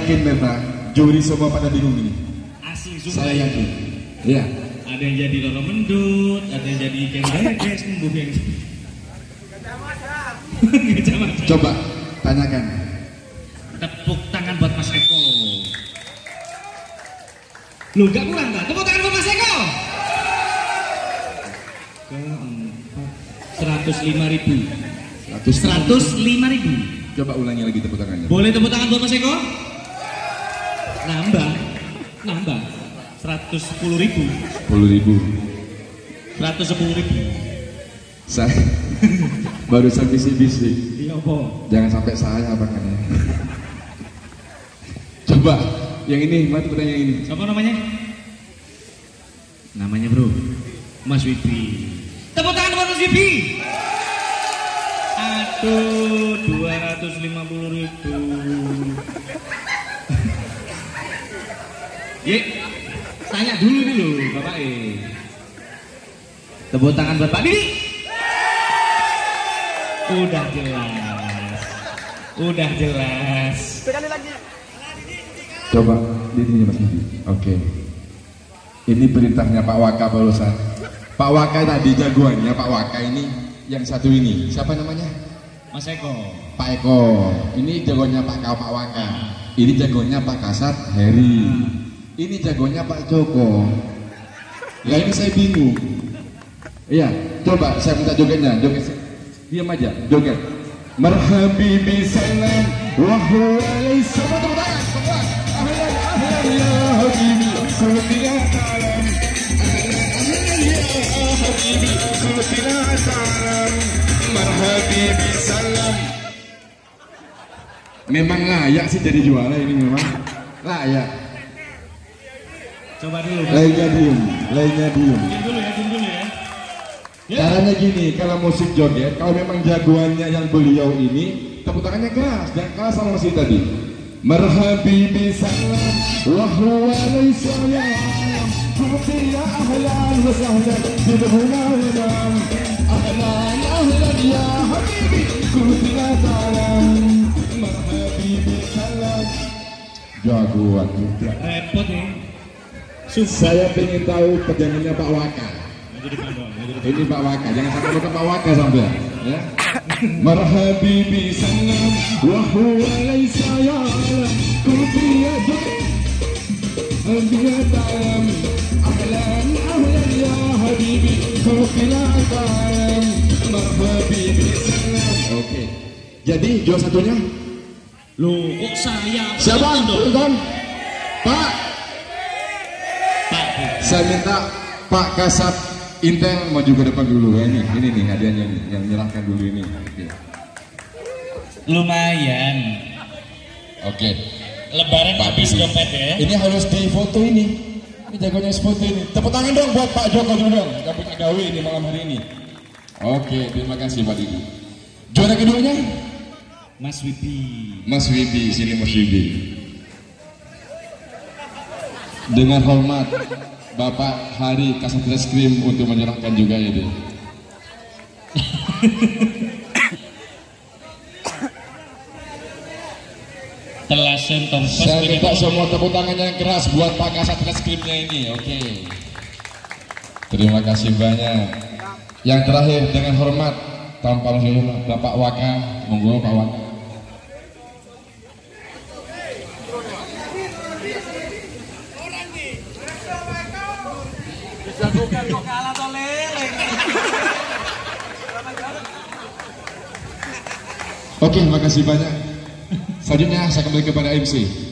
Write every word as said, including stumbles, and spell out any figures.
yakin memang juri semua pada bingung ini. Asli sumpah. Saya yakin. Iya. Ada yang jadi Roro Mendut, ada yang jadi Ken Dedes, nunggu yang Coba tanyakan. Tepuk tangan buat Mas Eko. Lu gak kurang gak? Tepuk tangan buat Mas Eko. Keempat seratus lima ribu. Seratus lima ribu. Coba ulangi lagi tepuk tangannya. Boleh tepuk tangan buat Mas Eko? Nambah, nambah. Seratus sepuluh ribu. Sepuluh ribu. Seratus sepuluh ribu. Saya barusan bisik-bisik. Iya apa? Jangan sampai saya makanya. Coba yang ini, mati pertanyaan ini. Siapa namanya? Namanya bro, Mas Wibi. Tepuk tangan buat Mas Wibi. Aduh, dua ratus lima puluh ribu. Ye, tanya dulu dulu, Bapak E. Tepuk tangan buat Pak Didi. Udah jelas, udah jelas. Sekali lagi. Coba di sini Mas Didi. Oke. Ini perintahnya Pak Waka barusan. Pak Waka tadi jagoannya Pak Waka ini yang satu ini. Siapa namanya? Mas Eko. Pak Eko. Ini jagoannya Pak Kau Pak Waka. Ini jagoannya Pak Kasat Heri. Ini jagoannya Pak Joko. Ya ini saya bingung. Iya, coba saya minta jogetnya, joget. Diam aja, joget. Marhabi bisalam wa huwa laysa badran. Ahlan ahlan ya habibi, kultina salam. Ahlan ya habibi, kultina salam. Marhabi bisalam. Memang layak sih jadi juara ini memang. Layak. Coba dulu. Lainnya diem, lainnya diem. Diam dulu ya, diam dulu ya. Ya. Caranya gini, kalau musik joget, kalau memang jagoannya yang beliau ini, tepuk tangannya keras, jangan kalah sama musik tadi. Marhabi bisalam, wa huwa laysa ya'lam, tuti ya ahlan wa sahlan, bidhuna wadam. Ahlan ahlan ya habibi, tuti ya salam. Marhabi bisalam. Jagoan juga. Repot nih. Saya ingin tahu pegangannya Pak Waka. Ini Pak Waka, jangan sampai lupa Pak Waka sampai ya. Marhabi bisalam wa huwa laysa ya'lam, kufiya dia talam. Ahlan ahlan ya habibi, kufiya talam. Marhabi bisalam. Oke. Jadi jual satunya? Loh, kok saya? Siapa? Tonton. Pak. Pak. Saya minta Pak Kasat Intel maju ke depan dulu ya, ini, ini nih hadiahnya nih, yang menyerahkan dulu ini. Oke. Lumayan. Oke. Lebaran habis dompet ya. Ini harus difoto ini. Ini jagonya foto ini. Tepuk tangan dong buat Pak Joko dulu dong. Kita punya gawe ini malam hari ini. Oke, terima kasih Pak Didi. Juara keduanya? Mas Wibi. Mas Wibi, sini Mas Wibi. Dengan hormat Bapak Hari Kasat Reskrim untuk menyerahkan juga ini. Telasen tompes. Saya minta semua tepuk tangan yang keras buat Pak Kasat Reskrimnya ini. Oke. Terima kasih banyak. Yang terakhir dengan hormat tanpa menghilangkan Bapak Waka, monggo Pak Waka. Jagokan kok kalah to leleng. Oke, makasih banyak. Selanjutnya saya kembali kepada M C.